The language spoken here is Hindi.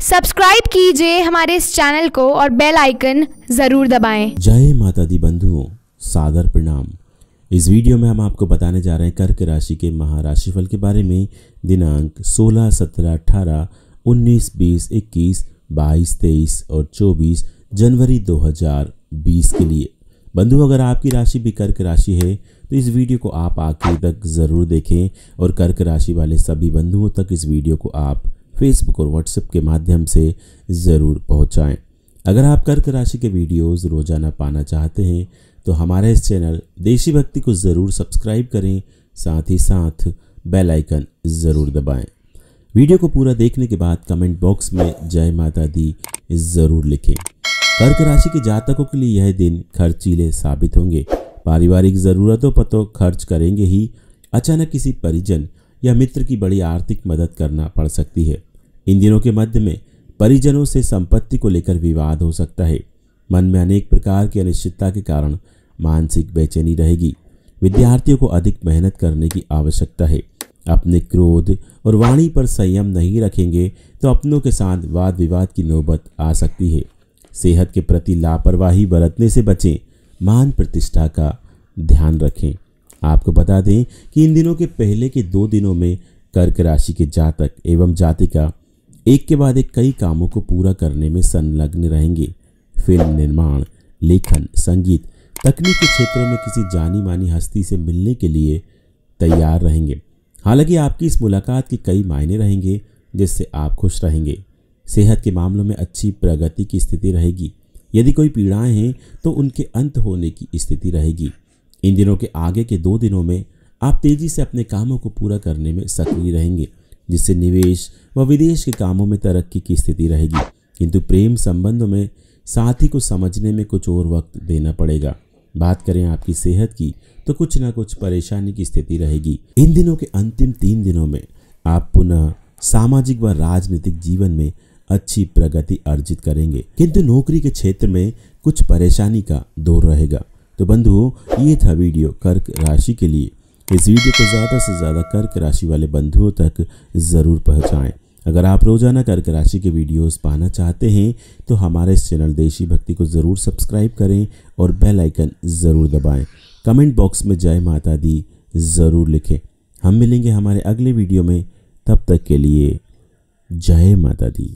सब्सक्राइब कीजिए हमारे इस चैनल को और बेल आइकन ज़रूर दबाएं। जय माता दी बंधुओं, सादर प्रणाम। इस वीडियो में हम आपको बताने जा रहे हैं कर्क राशि के महाराशिफल के बारे में। दिनांक 16, 17, 18, 19, 20, 21, 22, 23 और 24 जनवरी 2020 के लिए। बंधु, अगर आपकी राशि भी कर्क राशि है तो इस वीडियो को आप आखिर तक ज़रूर देखें और कर्क राशि वाले सभी बंधुओं तक इस वीडियो को आप फेसबुक और व्हाट्सएप के माध्यम से ज़रूर पहुंचाएं। अगर आप कर्क राशि के वीडियोस रोजाना पाना चाहते हैं तो हमारे इस चैनल देशी भक्ति को ज़रूर सब्सक्राइब करें, साथ ही साथ बेल आइकन ज़रूर दबाएं। वीडियो को पूरा देखने के बाद कमेंट बॉक्स में जय माता दी ज़रूर लिखें। कर्क राशि के जातकों के लिए यह दिन खर्चीले साबित होंगे। पारिवारिक ज़रूरतों पर तो खर्च करेंगे ही, अचानक किसी परिजन या मित्र की बड़ी आर्थिक मदद करना पड़ सकती है। इन दिनों के मध्य में परिजनों से संपत्ति को लेकर विवाद हो सकता है। मन में अनेक प्रकार की अनिश्चितता के कारण मानसिक बेचैनी रहेगी। विद्यार्थियों को अधिक मेहनत करने की आवश्यकता है। अपने क्रोध और वाणी पर संयम नहीं रखेंगे तो अपनों के साथ वाद विवाद की नौबत आ सकती है। सेहत के प्रति लापरवाही बरतने से बचें। मान प्रतिष्ठा का ध्यान रखें। आपको बता दें कि इन दिनों के पहले के 2 दिनों में कर्क राशि के जातक एवं जातिका एक के बाद एक कई कामों को पूरा करने में संलग्न रहेंगे। फिल्म निर्माण, लेखन, संगीत, तकनीक के क्षेत्रों में किसी जानी मानी हस्ती से मिलने के लिए तैयार रहेंगे। हालांकि आपकी इस मुलाकात के कई मायने रहेंगे जिससे आप खुश रहेंगे। सेहत के मामलों में अच्छी प्रगति की स्थिति रहेगी। यदि कोई पीड़ाएं हैं तो उनके अंत होने की स्थिति रहेगी। इन दिनों के आगे के 2 दिनों में आप तेजी से अपने कामों को पूरा करने में सक्रिय रहेंगे, जिससे निवेश व विदेश के कामों में तरक्की की स्थिति रहेगी। किंतु प्रेम संबंधों में साथी को समझने में कुछ और वक्त देना पड़ेगा। बात करें आपकी सेहत की तो कुछ ना कुछ परेशानी की स्थिति रहेगी। इन दिनों के अंतिम 3 दिनों में आप पुनः सामाजिक व राजनीतिक जीवन में अच्छी प्रगति अर्जित करेंगे, किंतु नौकरी के क्षेत्र में कुछ परेशानी का दौर रहेगा। तो बंधुओं, ये था वीडियो कर्क राशि के लिए। इस वीडियो को ज़्यादा से ज़्यादा कर्क राशि वाले बंधुओं तक ज़रूर पहुँचाएं। अगर आप रोजाना कर्क राशि के वीडियोस पाना चाहते हैं तो हमारे इस चैनल देशी भक्ति को ज़रूर सब्सक्राइब करें और बेल आइकन ज़रूर दबाएं। कमेंट बॉक्स में जय माता दी ज़रूर लिखें। हम मिलेंगे हमारे अगले वीडियो में, तब तक के लिए जय माता दी।